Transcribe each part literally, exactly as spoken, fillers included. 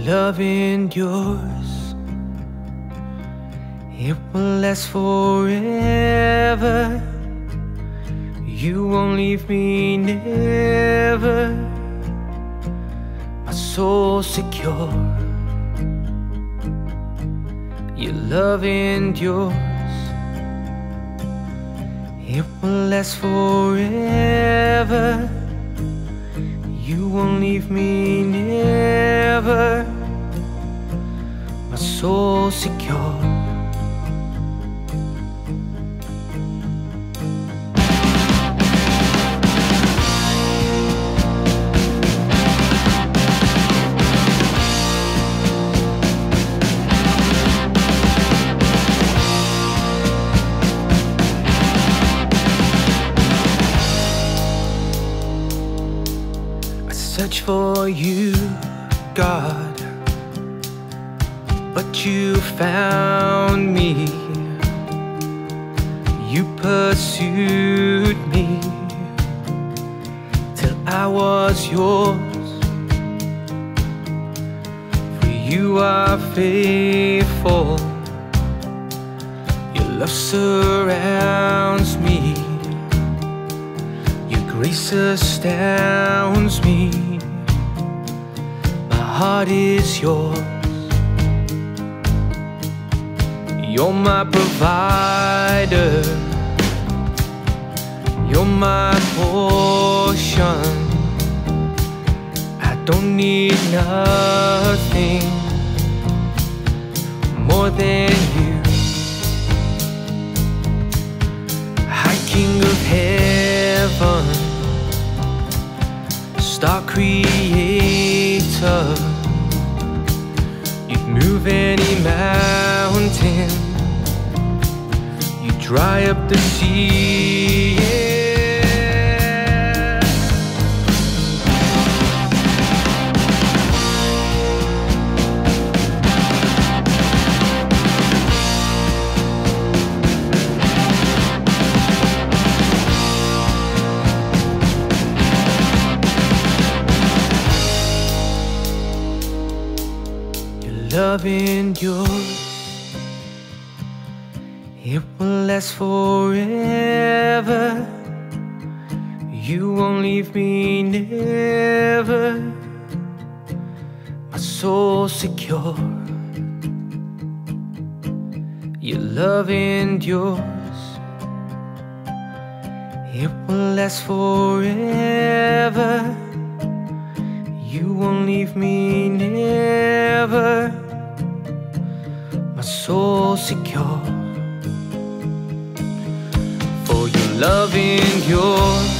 love endures, it will last forever. You won't leave me, never. My soul's secure. Your love endures, it will last forever. You won't leave me, never. My soul's secure. Search for you, God, but you found me. You pursued me till I was yours. For you are faithful, your love surrounds me, your grace astounds me. My heart is yours. You're my provider, you're my portion. I don't need nothing more than you. High King of heaven, star creator, you'd move any mountain, you dry up the sea, yeah. Love endures, it will last forever. You won't leave me, never. My soul's secure. Your love endures, it will last forever. You won't leave me, never. My soul's secure. For your love endures,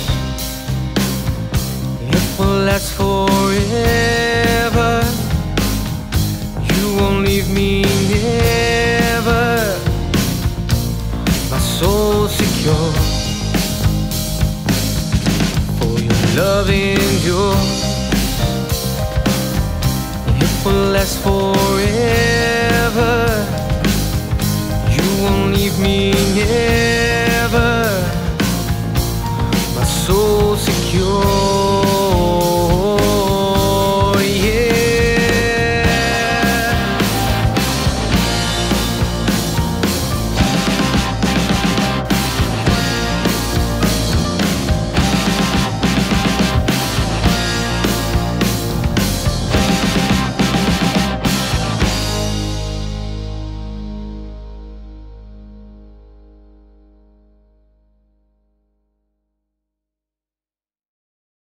it will last forever. You won't leave me, never. My soul's secure. For your love endures, it will last forever. You won't leave me, never.